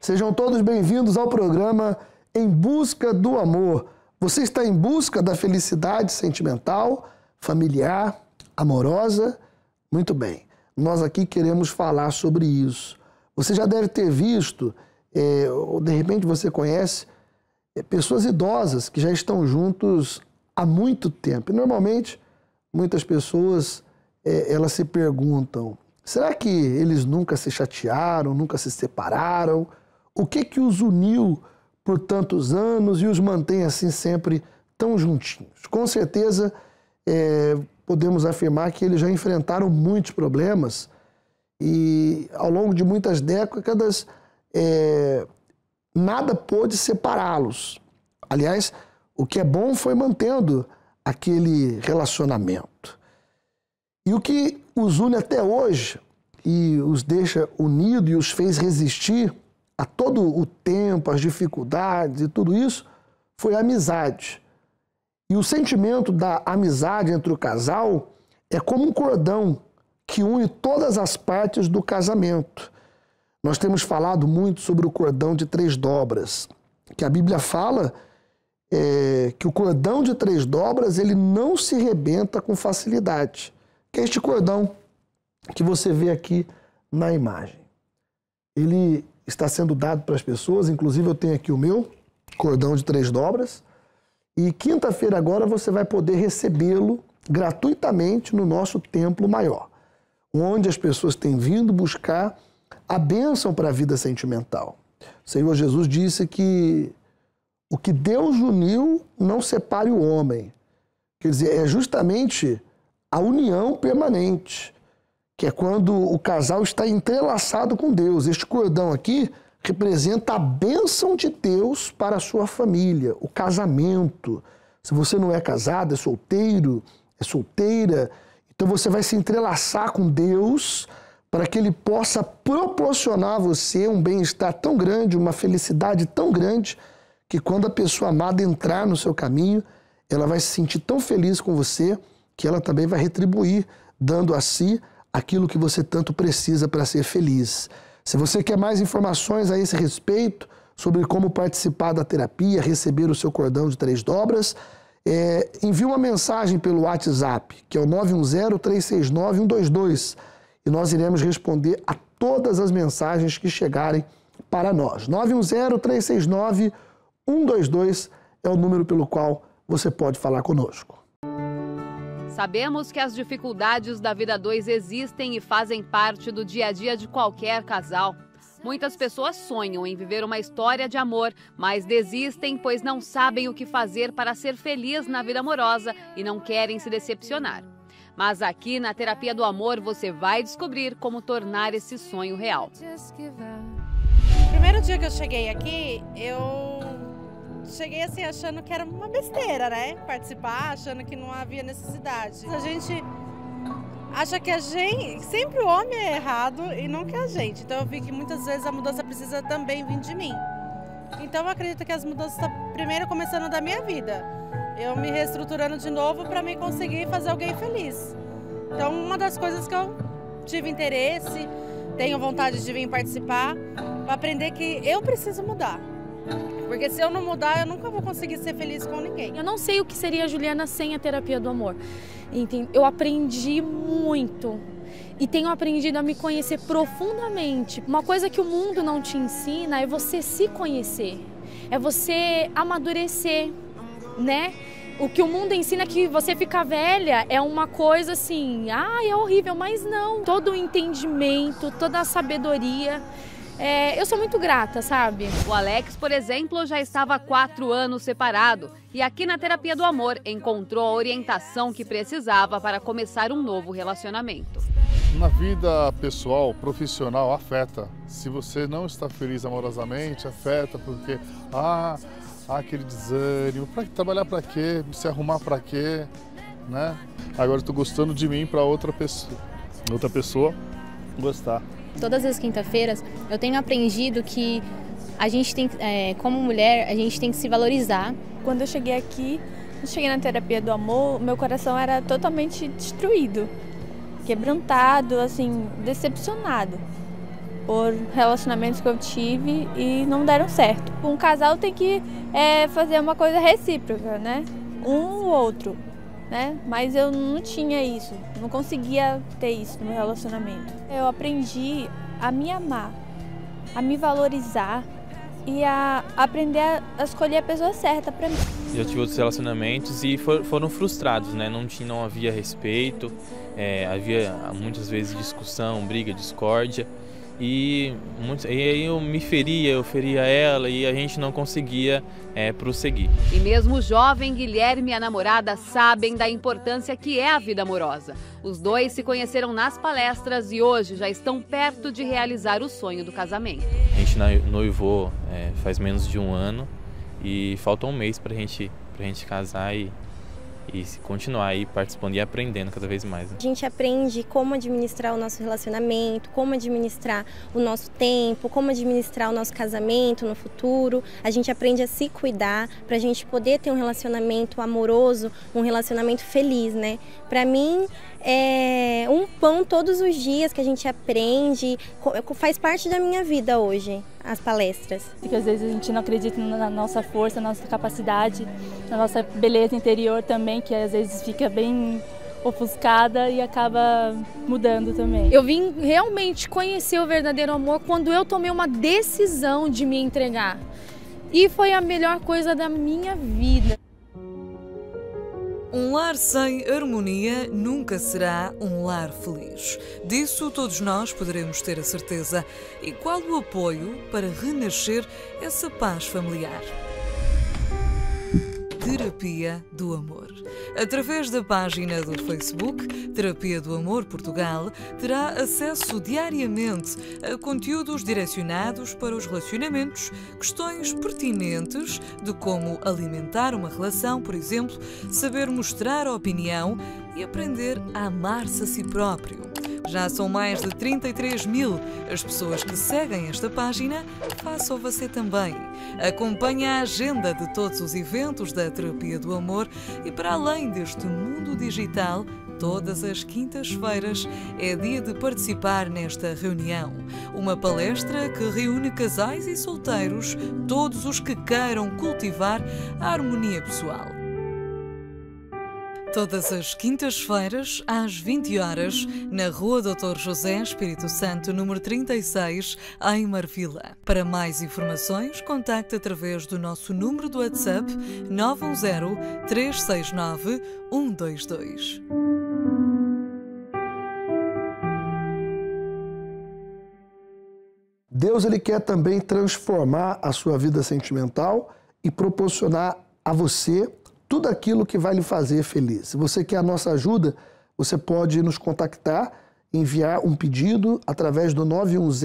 Sejam todos bem-vindos ao programa Em Busca do Amor. Você está em busca da felicidade sentimental, familiar, amorosa? Muito bem, nós aqui queremos falar sobre isso. Você já deve ter visto, ou de repente você conhece, pessoas idosas que já estão juntos há muito tempo. E normalmente, muitas pessoas elas se perguntam, será que eles nunca se chatearam, nunca se separaram? O que os uniu por tantos anos e os mantém assim sempre tão juntinhos? Com certeza, podemos afirmar que eles já enfrentaram muitos problemas e ao longo de muitas décadas nada pôde separá-los. Aliás, o que é bom foi mantendo aquele relacionamento. E o que os une até hoje e os deixa unidos e os fez resistir a todo o tempo, as dificuldades e tudo isso, foi a amizade. E o sentimento da amizade entre o casal é como um cordão que une todas as partes do casamento. Nós temos falado muito sobre o cordão de 3 dobras, que a Bíblia fala que o cordão de 3 dobras ele não se rebenta com facilidade, que é este cordão que você vê aqui na imagem. Ele está sendo dado para as pessoas, inclusive eu tenho aqui o meu cordão de 3 dobras, e quinta-feira agora você vai poder recebê-lo gratuitamente no nosso templo maior, onde as pessoas têm vindo buscar a bênção para a vida sentimental. O Senhor Jesus disse que o que Deus uniu não separe o homem. Quer dizer, é justamente a união permanente, que é quando o casal está entrelaçado com Deus. Este cordão aqui representa a bênção de Deus para a sua família, o casamento. Se você não é casado, é solteiro, é solteira, então você vai se entrelaçar com Deus para que Ele possa proporcionar a você um bem-estar tão grande, uma felicidade tão grande, que quando a pessoa amada entrar no seu caminho, ela vai se sentir tão feliz com você que ela também vai retribuir, dando a si aquilo que você tanto precisa para ser feliz. Se você quer mais informações a esse respeito, sobre como participar da terapia, receber o seu cordão de 3 dobras, envie uma mensagem pelo WhatsApp, que é o 910-369-122, e nós iremos responder a todas as mensagens que chegarem para nós. 910-369-122 é o número pelo qual você pode falar conosco. Sabemos que as dificuldades da vida a 2 existem e fazem parte do dia a dia de qualquer casal. Muitas pessoas sonham em viver uma história de amor, mas desistem pois não sabem o que fazer para ser feliz na vida amorosa e não querem se decepcionar. Mas aqui na Terapia do Amor você vai descobrir como tornar esse sonho real. O primeiro dia que eu cheguei aqui, eu cheguei assim achando que era uma besteira, né? Participar, achando que não havia necessidade. A gente acha que sempre o homem é errado e não que a gente. Então eu vi que muitas vezes a mudança precisa também vir de mim. Então eu acredito que as mudanças estão primeiro começando da minha vida. Eu me reestruturando de novo para mim conseguir fazer alguém feliz. Então uma das coisas que eu tive interesse, tenho vontade de vir participar, para aprender que eu preciso mudar. Porque se eu não mudar, eu nunca vou conseguir ser feliz com ninguém. Eu não sei o que seria a Juliana sem a terapia do amor. Eu aprendi muito e tenho aprendido a me conhecer profundamente. Uma coisa que o mundo não te ensina é você se conhecer, é você amadurecer, né? O que o mundo ensina é que você ficar velha é uma coisa assim, é horrível, mas não. Todo o entendimento, toda a sabedoria. Eu sou muito grata, sabe? O Alex, por exemplo, já estava há 4 anos separado e aqui na Terapia do Amor encontrou a orientação que precisava para começar um novo relacionamento. Na vida pessoal, profissional, afeta. Se você não está feliz amorosamente, afeta porque, aquele desânimo, trabalhar para quê? Se arrumar para quê? Né? Agora estou gostando de mim para outra pessoa gostar. Todas as quinta-feiras eu tenho aprendido que a gente tem, como mulher, a gente tem que se valorizar. Quando eu cheguei aqui, na terapia do amor, meu coração era totalmente destruído, quebrantado, assim, decepcionado. por relacionamentos que eu tive e não deram certo. Um casal tem que fazer uma coisa recíproca, né? Um ou outro, né? Mas eu não tinha isso, não conseguia ter isso no meu relacionamento. Eu aprendi a me amar, a me valorizar e a aprender a escolher a pessoa certa para mim. Já tive outros relacionamentos e foram frustrados, né? Não havia respeito, havia muitas vezes discussão, briga, discórdia. E aí eu me feria, eu feria ela e a gente não conseguia prosseguir. E mesmo o jovem Guilherme e a namorada sabem da importância que é a vida amorosa. Os dois se conheceram nas palestras e hoje já estão perto de realizar o sonho do casamento. A gente noivou faz menos de 1 ano e falta 1 mês pra gente casar e continuar aí participando e aprendendo cada vez mais. Né? A gente aprende como administrar o nosso relacionamento, como administrar o nosso tempo, como administrar o nosso casamento no futuro. A gente aprende a se cuidar para a gente poder ter um relacionamento amoroso, um relacionamento feliz, né? Para mim, é um pão todos os dias que a gente aprende, faz parte da minha vida hoje, as palestras. Porque às vezes a gente não acredita na nossa força, na nossa capacidade, na nossa beleza interior também, que às vezes fica bem ofuscada e acaba mudando também. Eu vim realmente conhecer o verdadeiro amor quando eu tomei uma decisão de me entregar. E foi a melhor coisa da minha vida. Um lar sem harmonia nunca será um lar feliz. Disso todos nós poderemos ter a certeza. E qual o apoio para renascer essa paz familiar? Terapia do Amor. Através da página do Facebook Terapia do Amor Portugal, terá acesso diariamente a conteúdos direcionados para os relacionamentos, questões pertinentes de como alimentar uma relação, por exemplo, saber mostrar a opinião e aprender a amar-se a si próprio. Já são mais de 33.000 as pessoas que seguem esta página, faça você também. Acompanhe a agenda de todos os eventos da Terapia do Amor e, para além deste mundo digital, todas as quintas-feiras é dia de participar nesta reunião. Uma palestra que reúne casais e solteiros, todos os que queiram cultivar a harmonia pessoal. Todas as quintas-feiras, às 20 horas, na Rua Dr. José Espírito Santo, número 36, em Marvila. Para mais informações, contacte através do nosso número do WhatsApp 910-369-122. Deus ele quer também transformar a sua vida sentimental e proporcionar a você tudo aquilo que vai lhe fazer feliz. Se você quer a nossa ajuda, você pode nos contactar, enviar um pedido através do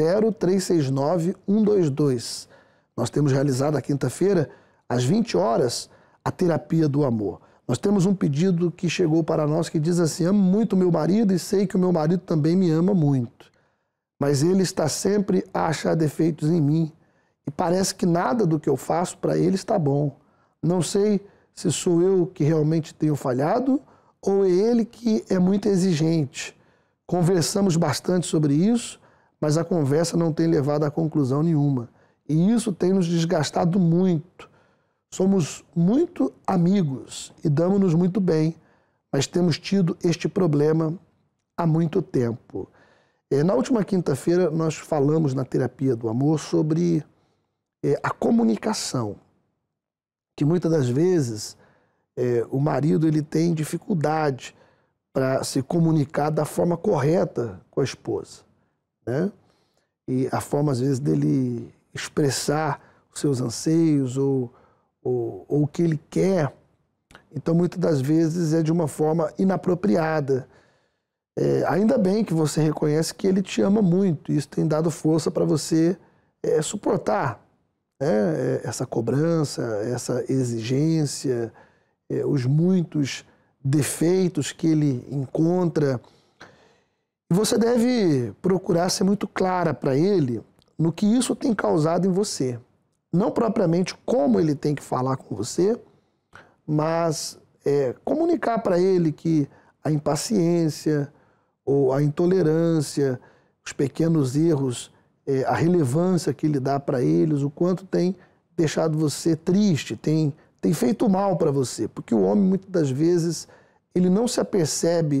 910-369-122. Nós temos realizado a quinta-feira, às 20 horas, a Terapia do Amor. Nós temos um pedido que chegou para nós que diz assim: amo muito meu marido e sei que o meu marido também me ama muito. Mas ele está sempre a achar defeitos em mim e parece que nada do que eu faço para ele está bom. Não sei se sou eu que realmente tenho falhado ou é ele que é muito exigente. Conversamos bastante sobre isso, mas a conversa não tem levado a conclusão nenhuma. E isso tem nos desgastado muito. Somos muito amigos e damos-nos muito bem, mas temos tido este problema há muito tempo. Na última quinta-feira, nós falamos na Terapia do Amor sobre a comunicação, que muitas das vezes o marido ele tem dificuldade para se comunicar da forma correta com a esposa, né? E a forma, às vezes, dele expressar os seus anseios ou o que ele quer, então, muitas das vezes, é de uma forma inapropriada. Ainda bem que você reconhece que ele te ama muito, isso tem dado força para você suportar essa cobrança, essa exigência, os muitos defeitos que ele encontra. E você deve procurar ser muito clara para ele no que isso tem causado em você. Não propriamente como ele tem que falar com você, mas comunicar para ele que a impaciência ou a intolerância, os pequenos erros a relevância que ele dá para eles, o quanto tem deixado você triste, tem feito mal para você. Porque o homem, muitas das vezes, ele não se apercebe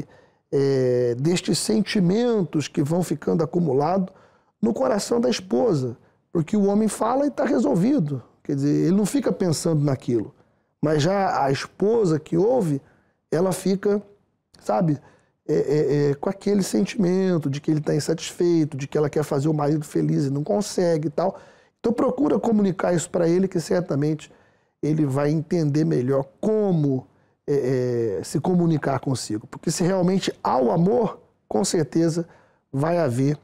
destes sentimentos que vão ficando acumulados no coração da esposa. Porque o homem fala e está resolvido. Quer dizer, ele não fica pensando naquilo. Mas já a esposa que ouve, ela fica, sabe, com aquele sentimento de que ele está insatisfeito, de que ela quer fazer o marido feliz e não consegue e tal. Então procura comunicar isso para ele, que certamente ele vai entender melhor como se comunicar consigo. Porque se realmente há o amor, com certeza vai haver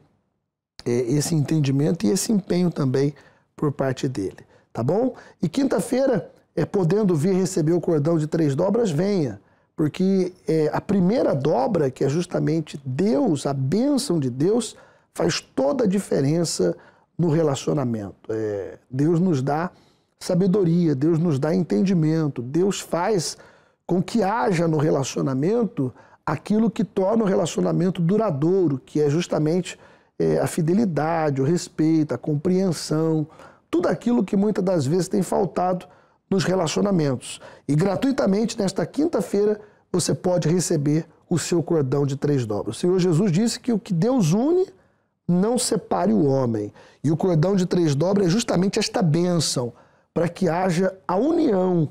esse entendimento e esse empenho também por parte dele. Tá bom? E quinta-feira, podendo vir receber o cordão de 3 dobras, venha. Porque a primeira dobra, que é justamente Deus, a bênção de Deus, faz toda a diferença no relacionamento. Deus nos dá sabedoria, Deus nos dá entendimento, Deus faz com que haja no relacionamento aquilo que torna o relacionamento duradouro, que é justamente a fidelidade, o respeito, a compreensão, tudo aquilo que muitas das vezes tem faltado nos relacionamentos. E gratuitamente, nesta quinta-feira, você pode receber o seu cordão de 3 dobras. O Senhor Jesus disse que o que Deus une, não separe o homem. E o cordão de 3 dobras é justamente esta bênção, para que haja a união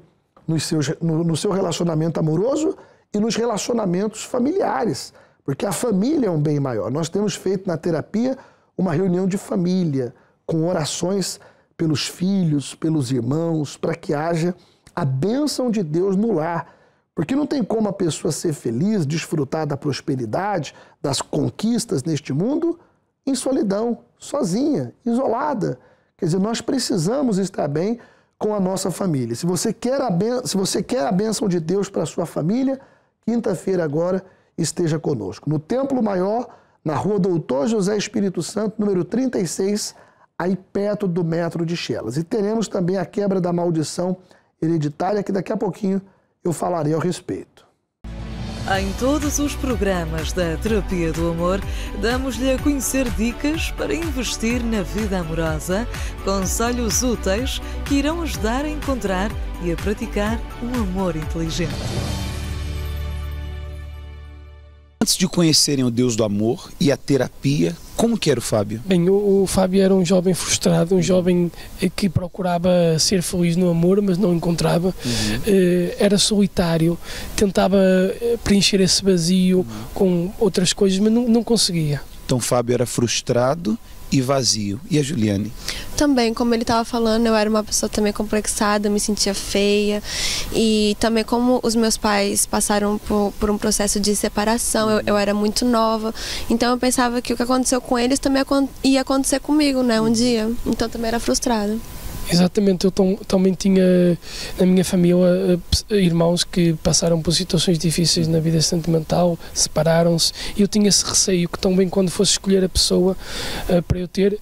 no seu relacionamento amoroso e nos relacionamentos familiares. Porque a família é um bem maior. Nós temos feito na terapia uma reunião de família, com orações pelos filhos, pelos irmãos, para que haja a bênção de Deus no lar. Porque não tem como a pessoa ser feliz, desfrutar da prosperidade, das conquistas neste mundo, em solidão, sozinha, isolada. Quer dizer, nós precisamos estar bem com a nossa família. Se você quer a bênção de Deus para a sua família, quinta-feira agora esteja conosco. No Templo Maior, na Rua Doutor José Espírito Santo, número 36, aí perto do metro de Chelas. E teremos também a quebra da maldição hereditária, que daqui a pouquinho eu falarei ao respeito. Em todos os programas da Terapia do Amor, damos-lhe a conhecer dicas para investir na vida amorosa, conselhos úteis que irão ajudar a encontrar e a praticar um amor inteligente. Antes de conhecerem o Deus do amor e a terapia, como que era o Fábio? Bem, o Fábio era um jovem frustrado, um jovem que procurava ser feliz no amor, mas não encontrava. Era solitário, tentava preencher esse vazio com outras coisas, mas não conseguia. Então, Fábio era frustrado e vazio. E a Juliane? Também, como ele estava falando, eu era uma pessoa também complexada, me sentia feia. E também como os meus pais passaram por um processo de separação, eu era muito nova. Então eu pensava que o que aconteceu com eles também ia acontecer comigo, né, um dia. Então também era frustrada. Exatamente, eu também tinha na minha família irmãos que passaram por situações difíceis na vida sentimental, separaram-se, e eu tinha esse receio que também quando fosse escolher a pessoa para eu ter,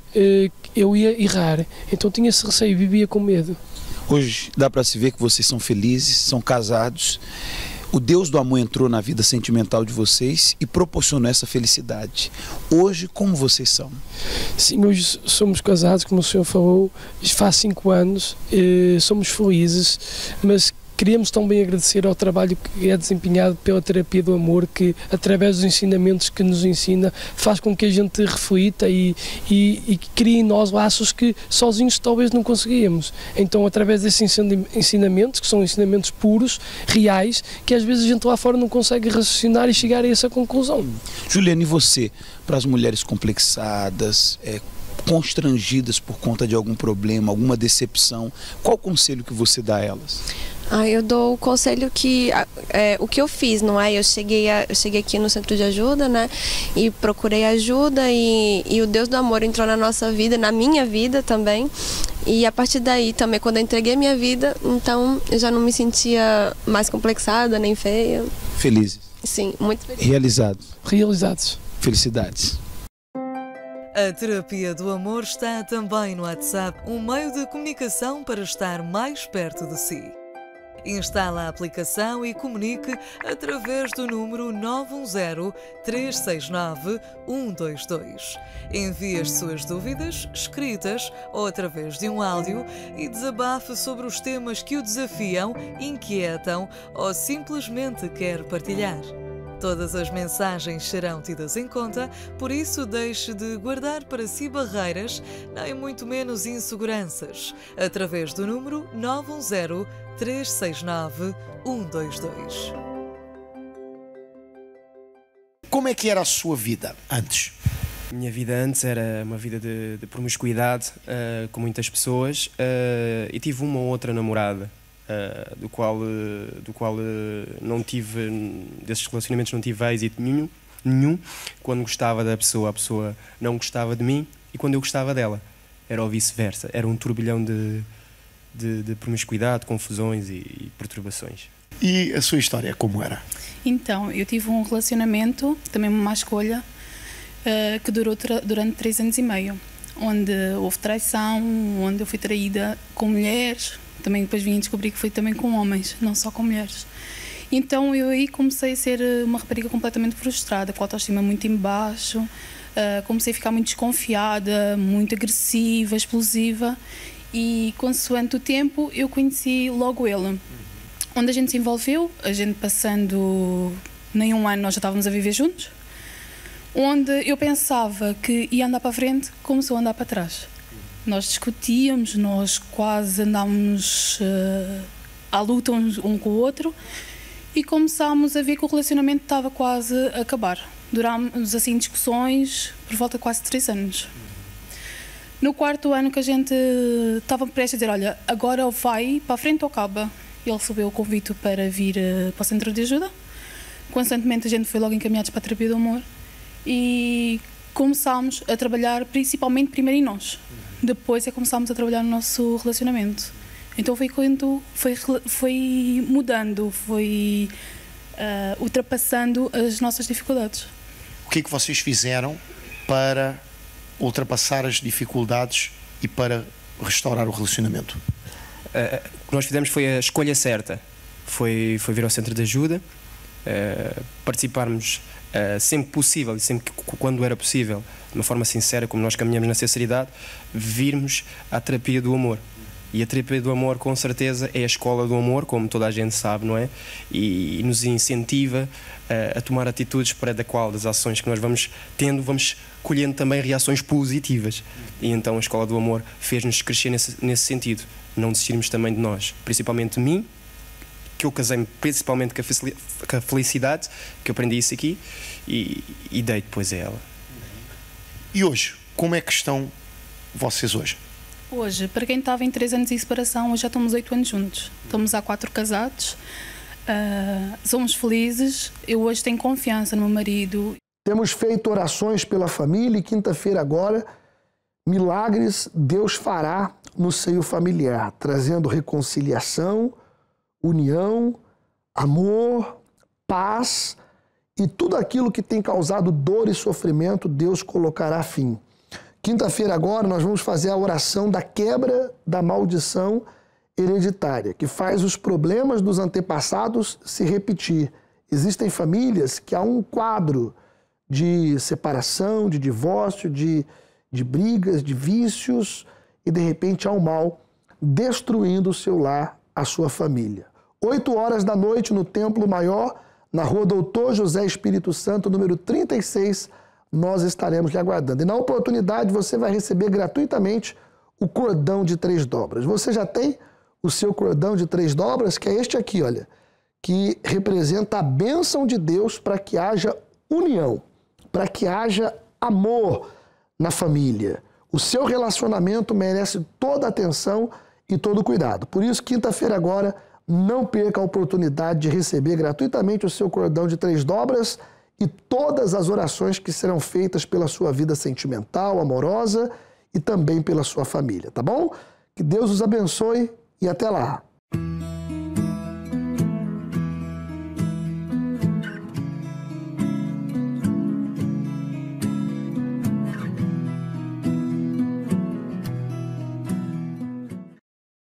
eu ia errar, então tinha esse receio, vivia com medo. Hoje dá para se ver que vocês são felizes, são casados. O Deus do amor entrou na vida sentimental de vocês e proporcionou essa felicidade. Hoje, como vocês são? Sim, hoje somos casados, como o senhor falou, faz 5 anos, somos felizes, mas queríamos também agradecer ao trabalho que é desempenhado pela Terapia do Amor, que através dos ensinamentos que nos ensina, faz com que a gente reflita e crie em nós laços que sozinhos talvez não conseguíamos. Então, através desses ensinamentos, que são ensinamentos puros, reais, que às vezes a gente lá fora não consegue raciocinar e chegar a essa conclusão. Juliane, e você, para as mulheres complexadas, constrangidas por conta de algum problema, alguma decepção, qual o conselho que você dá a elas? Eu dou o conselho que o que eu fiz, não é? Eu cheguei aqui no centro de ajuda, né? E procurei ajuda e o Deus do amor entrou na nossa vida, na minha vida também. E a partir daí também, quando eu entreguei minha vida, então eu já não me sentia mais complexada nem feia. Felizes? Sim, muito feliz. Realizados? Realizados. Felicidades. A Terapia do Amor está também no WhatsApp, um meio de comunicação para estar mais perto de si. Instala a aplicação e comunique através do número 910-369-122. Envie as suas dúvidas, escritas ou através de um áudio, e desabafe sobre os temas que o desafiam, inquietam ou simplesmente quer partilhar. Todas as mensagens serão tidas em conta, por isso deixe de guardar para si barreiras, nem muito menos inseguranças, através do número 910-369-122. Como é que era a sua vida antes? A minha vida antes era uma vida de promiscuidade com muitas pessoas, e tive uma ou outra namorada. Do qual não tive, desses relacionamentos não tive êxito nenhum. Quando gostava da pessoa, a pessoa não gostava de mim, e quando eu gostava dela, era o vice-versa. Era um turbilhão de promiscuidade, confusões e perturbações. E a sua história, como era? Então, eu tive um relacionamento, também uma má escolha, que durou durante 3 anos e meio, onde houve traição, onde eu fui traída com mulheres. Também depois vim a descobrir que foi também com homens, não só com mulheres. Então eu aí comecei a ser uma rapariga completamente frustrada, com a autoestima muito em baixo, comecei a ficar muito desconfiada, muito agressiva, explosiva, e consoante o tempo eu conheci logo ele. Onde a gente se envolveu, a gente passando nem um ano nós já estávamos a viver juntos, onde eu pensava que ia andar para a frente, começou a andar para trás. Nós discutíamos, nós quase andávamos à luta um com o outro, e começámos a ver que o relacionamento estava quase a acabar. Durámos assim discussões por volta de quase 3 anos. No 4º ano que a gente estava prestes a dizer, olha, agora ou vai para a frente ou acaba, ele recebeu o convite para vir para o centro de ajuda. Constantemente a gente foi logo encaminhados para a terapia do amor e começámos a trabalhar principalmente primeiro em nós. Depois é que começámos a trabalhar no nosso relacionamento. Então foi quando foi mudando, foi ultrapassando as nossas dificuldades. O que é que vocês fizeram para ultrapassar as dificuldades e para restaurar o relacionamento? O que nós fizemos foi a escolha certa. Foi vir ao centro de ajuda, participarmos sempre possível e sempre que, quando era possível, de uma forma sincera, como nós caminhamos na sinceridade, virmos à terapia do amor. E a terapia do amor, com certeza, é a escola do amor, como toda a gente sabe, não é? E nos incentiva a tomar atitudes para da qual das ações que nós vamos tendo, vamos colhendo também reações positivas. E então a escola do amor fez-nos crescer nesse sentido. Não desistirmos também de nós, principalmente de mim, que eu casei-me principalmente com a felicidade, que eu aprendi isso aqui, e dei depois a ela. E hoje, como é que estão vocês hoje? Hoje, para quem estava em 3 anos de separação, hoje já estamos 8 anos juntos. Estamos há 4 casados, somos felizes, eu hoje tenho confiança no meu marido. Temos feito orações pela família e quinta-feira agora, milagres Deus fará no seio familiar, trazendo reconciliação, união, amor, paz e tudo aquilo que tem causado dor e sofrimento, Deus colocará fim. Quinta-feira agora nós vamos fazer a oração da quebra da maldição hereditária, que faz os problemas dos antepassados se repetir. Existem famílias que há um quadro de separação, de divórcio, de brigas, de vícios, e de repente há um mal destruindo o seu lar, a sua família. 8 horas da noite no Templo Maior, na Rua Doutor José Espírito Santo, número 36, nós estaremos lhe aguardando. E na oportunidade você vai receber gratuitamente o cordão de 3 dobras. Você já tem o seu cordão de 3 dobras, que é este aqui, olha, que representa a bênção de Deus para que haja união, para que haja amor na família. O seu relacionamento merece toda a atenção e todo o cuidado. Por isso, quinta-feira agora, não perca a oportunidade de receber gratuitamente o seu cordão de 3 dobras e todas as orações que serão feitas pela sua vida sentimental, amorosa e também pela sua família, tá bom? Que Deus os abençoe e até lá!